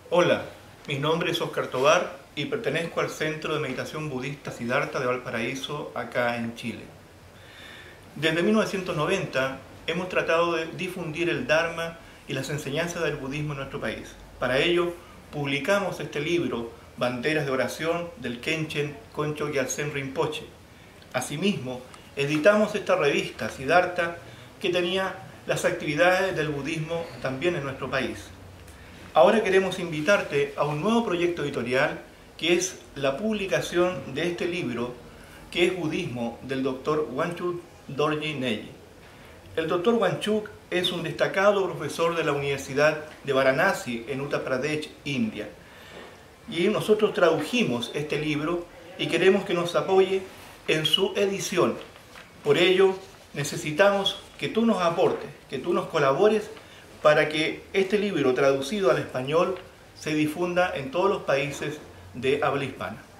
Hola, mi nombre es Oscar Tovar y pertenezco al Centro de Meditación Budista Siddhartha de Valparaíso, acá en Chile. Desde 1990 hemos tratado de difundir el Dharma y las enseñanzas del budismo en nuestro país. Para ello, publicamos este libro, Banderas de Oración, del Khenchen Koncho Gyaltsen Rinpoche. Asimismo, editamos esta revista, Siddhartha, que tenía las actividades del budismo también en nuestro país. Ahora queremos invitarte a un nuevo proyecto editorial que es la publicación de este libro que es Budismo del Dr. Wangchuk Dorji Neji. El Dr. Wangchuk es un destacado profesor de la Universidad de Varanasi en Uttar Pradesh, India. Y nosotros tradujimos este libro y queremos que nos apoye en su edición. Por ello, necesitamos que tú nos aportes, que tú nos colabores para que este libro traducido al español se difunda en todos los países de habla hispana.